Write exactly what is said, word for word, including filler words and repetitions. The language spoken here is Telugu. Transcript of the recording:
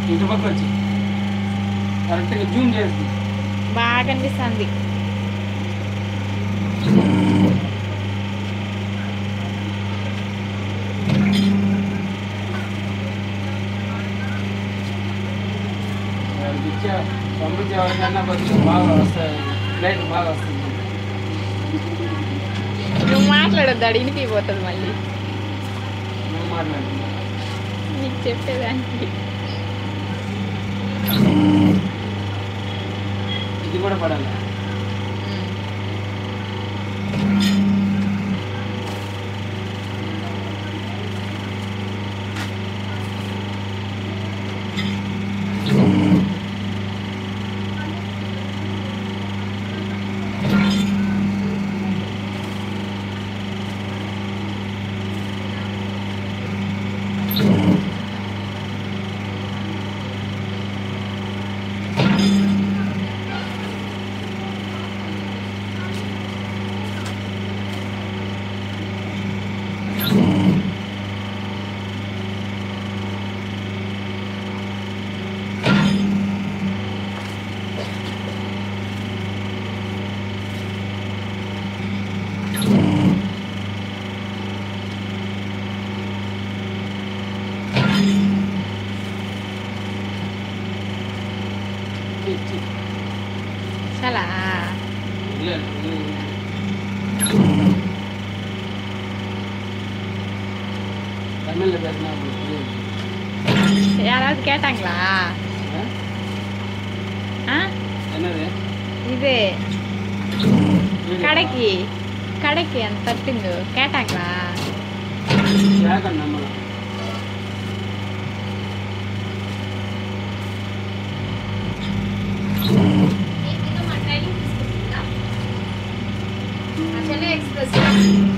ఇటు పక్క వచ్చి కరెక్ట్గా జూమ్ చేస్తుంది. బాగా కనిపిస్తుంది. ఇచ్చా పంపించే వాళ్ళకన్నా కొంచెం బాగా వస్తాయి, లైట్ బాగా వస్తుంది. నువ్వు మాట్లాడొద్దు, అడిగి వినిపిపోతుంది మళ్ళీ నువ్వు మాట్లాడుతున్నా నీకు చెప్పేదానికి. ఇది కూడా పడాలి. చాలా தமிழ்ல பேசினா யாராவது கேட்டாங்களா? ஆ என்னது இது கடைக்கு கடைக்கு அந்த தட்டுங்க கேட்டாங்களா? கேட்கணும் நம்மள చెన్నై ఎక్స్ప్రెస్